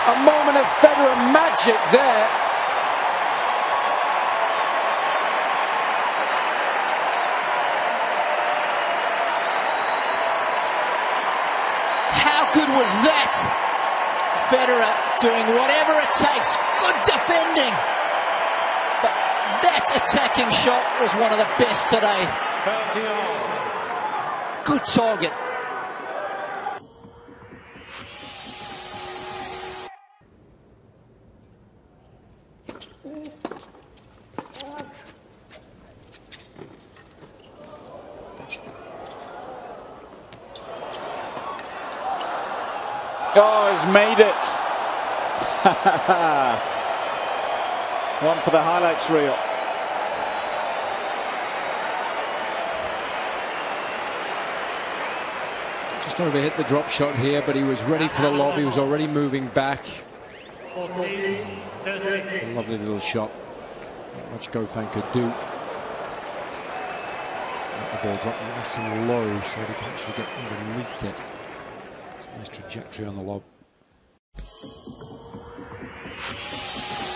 A moment of Federer magic there. How good was that? Federer doing whatever it takes. Good defending. But that attacking shot was one of the best today. Good target. Oh, he's made it. One for the highlights reel. Just overhit the drop shot here, but he was ready for the lob. He was already moving back. It's a lovely little shot. Not much Goffin could do. Let the ball drop nice and low so he can actually get underneath it. Nice trajectory on the lob.